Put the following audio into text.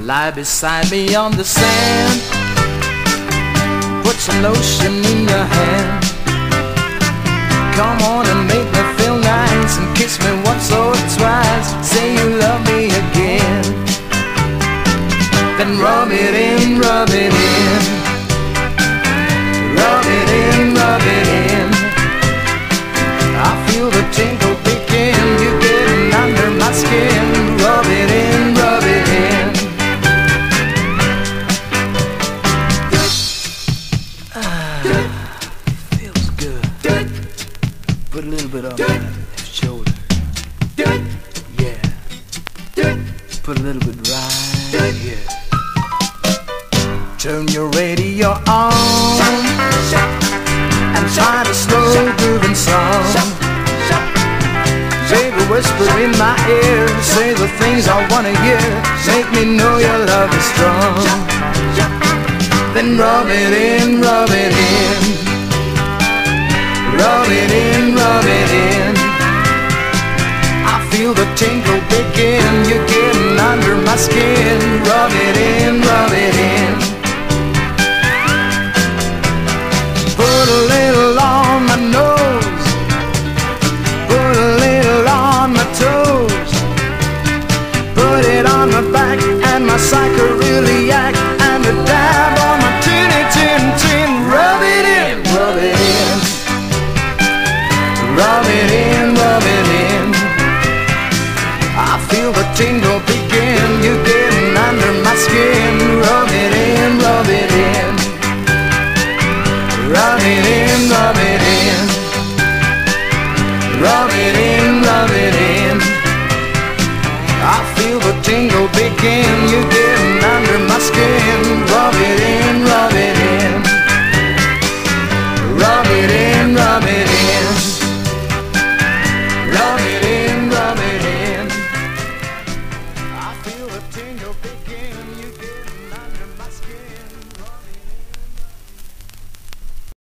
Lie beside me on the sand, put some lotion in your hand. Come on and make me feel nice and kiss me once or twice. Say you love me again, then rub it in, rub it in. Rub it in, rub it in. I feel the tingle begin. You're getting under my skin. Rub it in, rub it in. Feels good. Put a little bit on my left shoulder. Yeah. Put a little bit right here. Turn your radio on and find a slow grooving song. Baby, whisper in my ear, say the things I wanna hear. Make me know your love is strong. Then rub it in, rub it in. Rub it in, rub it in. I feel the tingle begin. You're getting under my skin. Rub it in, rub it in. Put a little on my nose, put a little on my toes, put it on my back and my psychobiliac, and a dab on my tinny tin tin. Rub it in, rub it in. Rub it in, rub it in. I feel the tingle begin. You're getting under my skin. Rub it in, rub it in. Rub it in, rub it in. Rub it in, rub it in. I feel the tingle begin. You're getting under my skin. Rub it in, rub it in. Rub it in, rub it in. Rub it in, rub it in. I feel the tingle begin.